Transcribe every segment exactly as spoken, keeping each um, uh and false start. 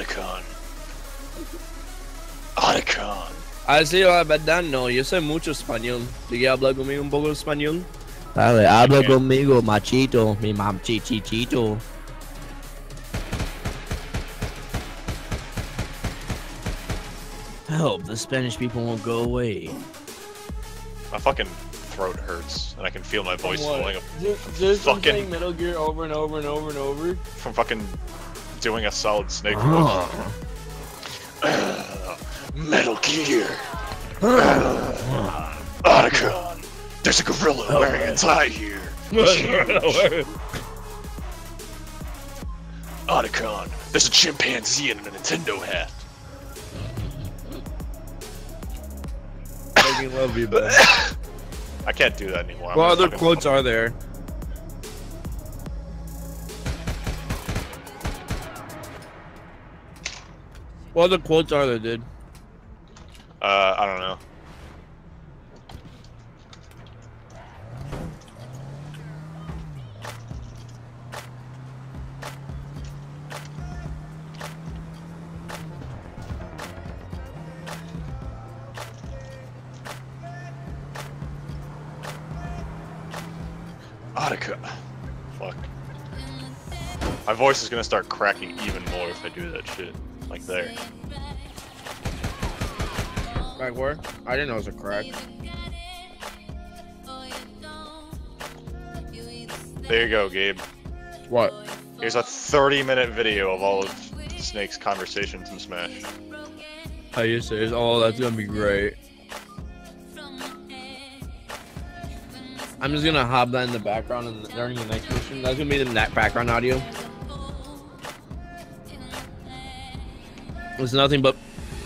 Otacon. Otacon. Así la verdad no, yo sé mucho español. ¿Quieres hablar conmigo un poco de español? Dale, habla conmigo, machito, mi mam chichichito. Help, the Spanish people won't go away. My fucking throat hurts, and I can feel my voice going up Just, just from fucking- playing Metal Gear over and over and over and over. from fucking doing a solid Snake. Oh. Metal Gear. Otacon. There's a gorilla wearing a tie here. Otacon. There's a chimpanzee in a Nintendo hat. I love you, man. I can't do that anymore. I'm What gonna other fucking- quotes are there? What other quotes are there, dude? Uh, I don't know. Otacon. Fuck. My voice is gonna start cracking even more if I do that shit. Like there. Like where? I didn't know it was a crack. There you go, Gabe. What? Here's a thirty minute video of all of Snake's conversations in Smash. Are you serious? Oh, that's gonna be great. I'm just gonna hop that in the background and during the next mission. That's gonna be the na- background audio. It's nothing but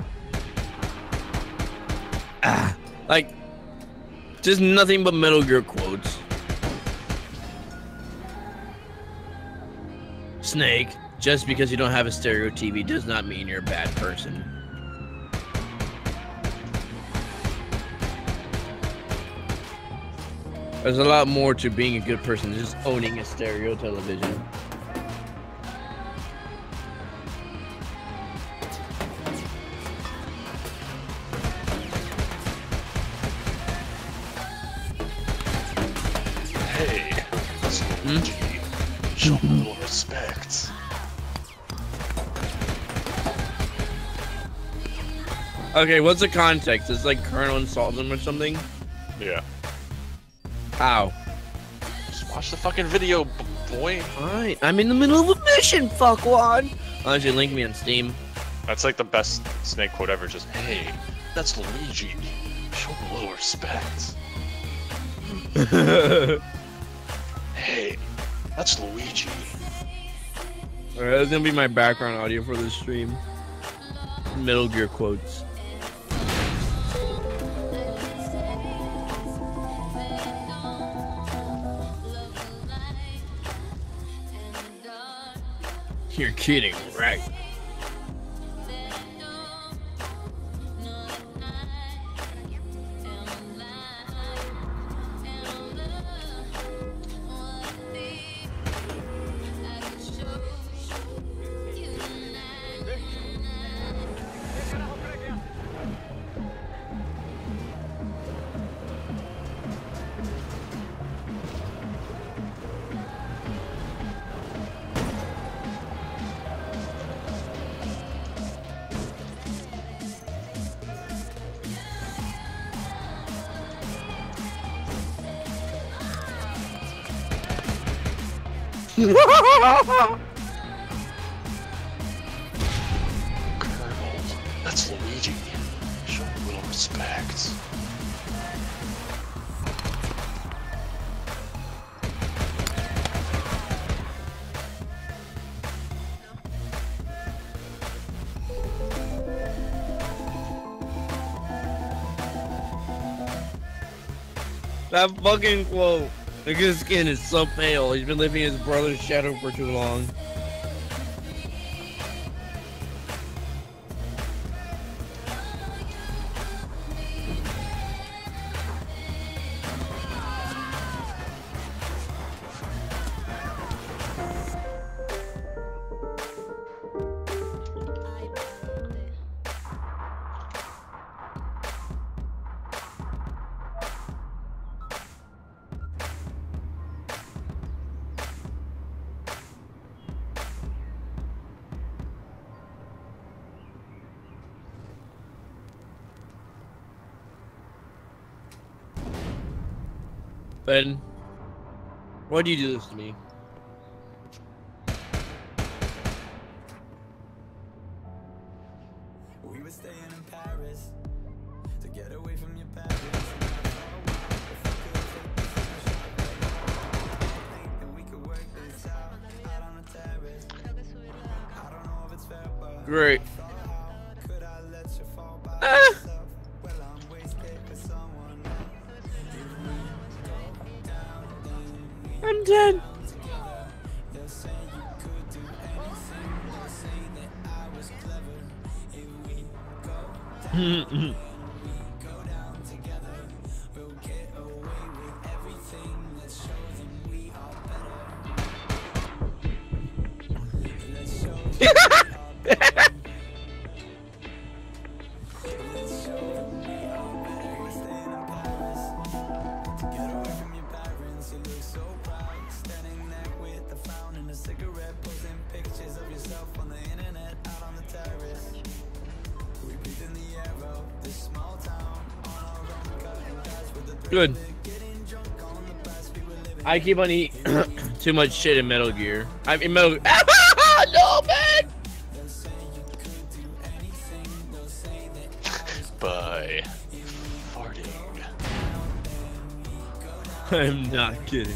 ah, like just nothing but Metal Gear quotes. Snake, just because you don't have a stereo T V does not mean you're a bad person. There's a lot more to being a good person than just owning a stereo television. Hey, that's Luigi. Show him a little respect. Okay, what's the context? It's like Colonel insults him or something? Yeah. How? Just watch the fucking video, b- boy. Fine. I'm in the middle of a mission, fuckwad. Honestly, link me on Steam. That's like the best Snake quote ever. Just, hey, that's Luigi. Show him a little respect. Hey, that's Luigi. Alright, that's gonna be my background audio for this stream. Metal Gear quotes. You're kidding, right? Colonel, that's Luigi. Show him a little respect. That fucking quote. Look at his skin is so pale. He's been living in his brother's shadow for too long. Ben, why'd you do this to me? We were staying in Paris to get away from your parents. Think that we could work this out out on the terrace. I don't know if it's fair, but Great. could I let you fall by Ah! yourself? Well, I'm wasted for someone else. I'm dead. They'll say you could do anything. They'll say that I was clever. If we go go down together, we'll get away with everything that shows them we are better. Let's show them we are better. Let's show them we are better. We're staying in Paris to get away from your parents. You look so proud, standing there with the fountain and a cigarette, posting pictures of yourself on the internet, out on the terrace. We breathe in the air of this small town on our own, cutting glass with the thrill Good. of it, getting drunk on the past we were living. I keep on eating too much shit in Metal Gear. I mean, Metal. No, man. They'll say you could do anything. They'll say that I was By farting. I'm not kidding.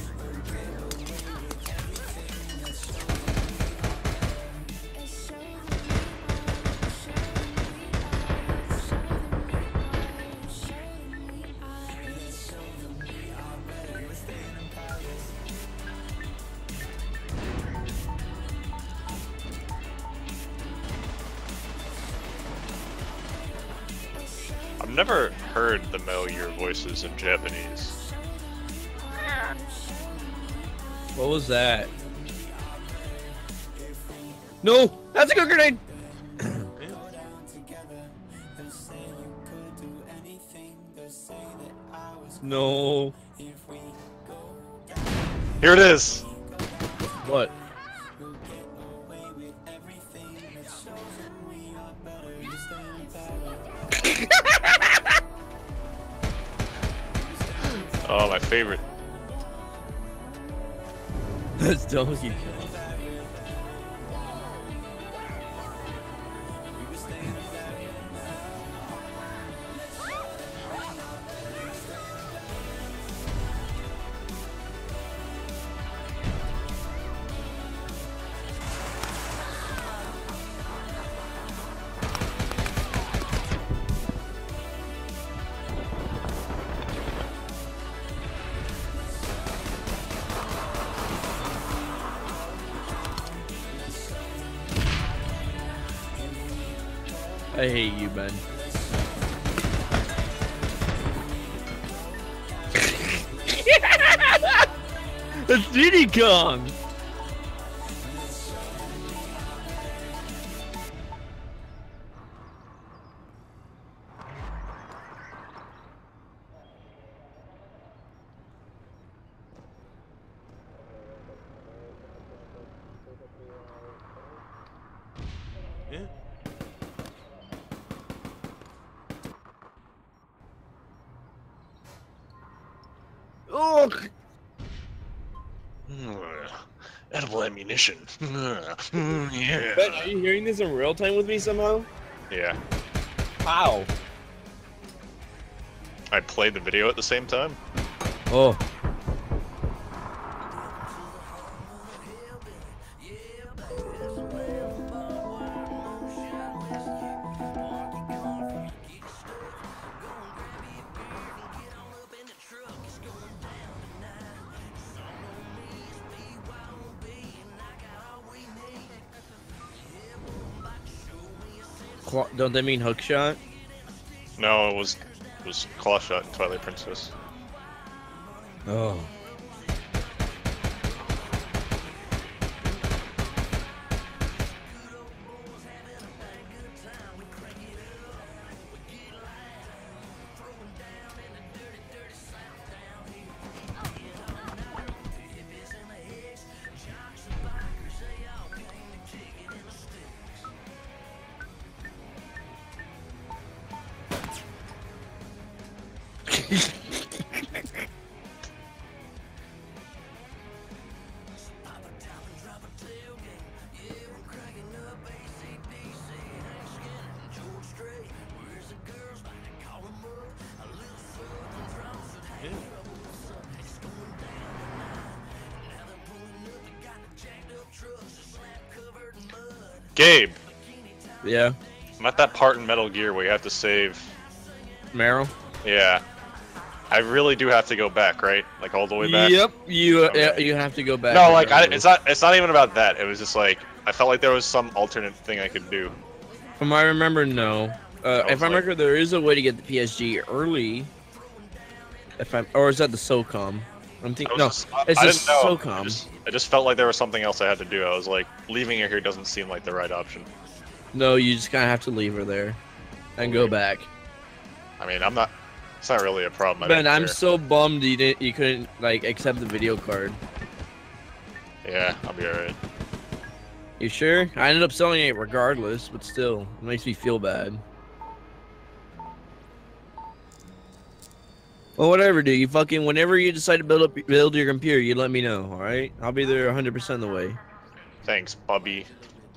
I've never heard the Metal Gear voices in Japanese. What was that? No, that's a good grenade. No. Here it is. What? Oh, my favorite. That's Donkey Kong. I hate you, Ben. It's Diddy Kong! Yeah. Ugh! Mm, edible ammunition. Mm, yeah. Ben, are you hearing this in real time with me somehow? Yeah. How? I played the video at the same time. Oh. Cla- Don't they mean hook shot? No, it was it was Claw Shot in Twilight Princess. Oh. Gabe, Yeah. I'm at that part in Metal Gear where you have to save. Meryl? Yeah. I really do have to go back, right? Like all the way back. Yep. You uh, Okay. you have to go back. No, like I, regardless. it's not. It's not even about that. It was just like I felt like there was some alternate thing I could do. From what I remember, no. Uh, I if was I like- remember, there is a way to get the P S G early. If I'm, or is that the SOCOM? I'm I thinking. was No, just- I, it's I just didn't know. I SOCOM. just, I just felt like there was something else I had to do. I was like, leaving her here doesn't seem like the right option. No, you just kind of have to leave her there, and go back. I mean, I'm not. It's not really a problem. I Man, don't I'm care. so bummed you didn't. You couldn't like accept the video card. Yeah, I'll be alright. You sure? I ended up selling it regardless, but still, it makes me feel bad. Well, whatever, dude. You fucking whenever you decide to build up build your computer, you let me know. All right, I'll be there one hundred percent of the way. Thanks, Bubby.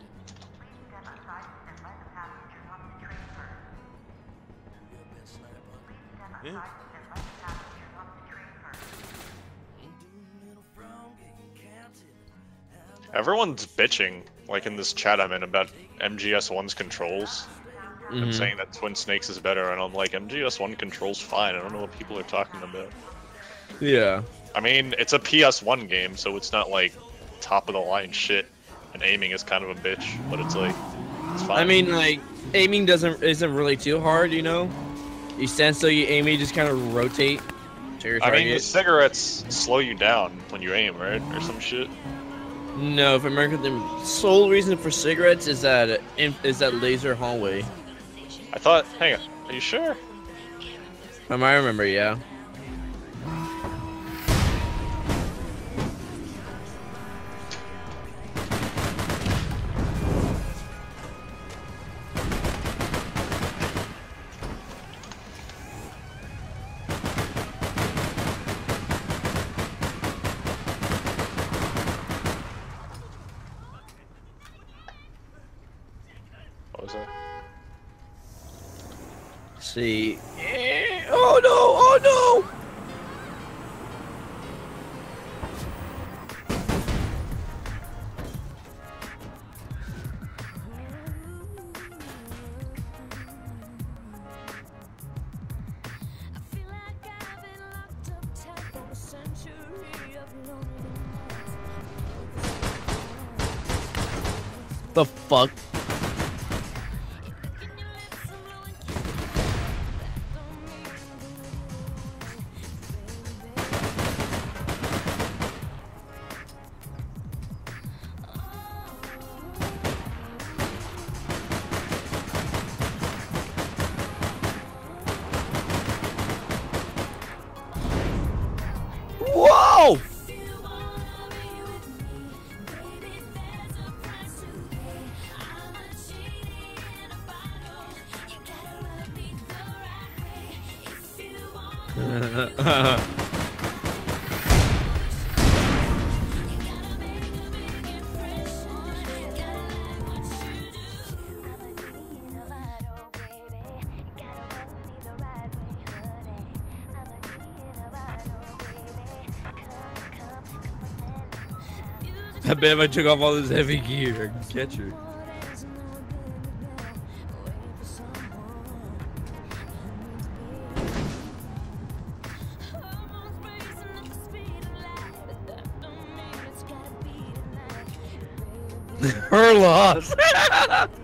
Everyone's bitching, like in this chat I'm in, about M G S one's controls. And Mhm. saying that Twin Snakes is better, and I'm like, M G S one controls fine. I don't know what people are talking about. Yeah. I mean, it's a P S one game, so it's not like top of the line shit. And aiming is kind of a bitch, but it's like, it's fine. I mean, like aiming doesn't isn't really too hard, you know. You stand still, you aim, you just kind of rotate to your I target. mean, the cigarettes slow you down when you aim, right, or some shit. No, if America, the sole reason for cigarettes is that is that laser hallway. I thought, hang on, are you sure? Um, I remember, yeah. What was that? See. Eh, oh no! Oh no! I feel like I've been locked up tight for a century of lonely nights. The fuck? Whoa! I bet if I took off all this heavy gear, I could catch her. Her loss.